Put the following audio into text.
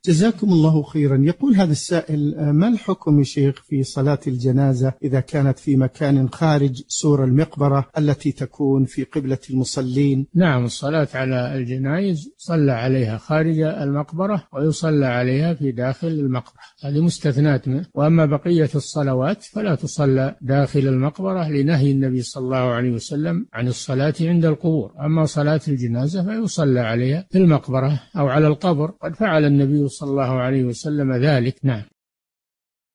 جزاكم الله خيرا. يقول هذا السائل: ما الحكم يا شيخ في صلاة الجنازة إذا كانت في مكان خارج سور المقبرة التي تكون في قبلة المصلين؟ نعم، الصلاة على الجنائز صلى عليها خارج المقبرة ويصلى عليها في داخل المقبرة، هذه مستثنات منه. وأما بقية الصلوات فلا تصلى داخل المقبرة لنهي النبي صلى الله عليه وسلم عن الصلاة عند القبور. أما صلاة الجنازة فيصلى عليها في المقبرة أو على القبر، قد فعل النبي صلى الله عليه وسلم ذلك. نعم.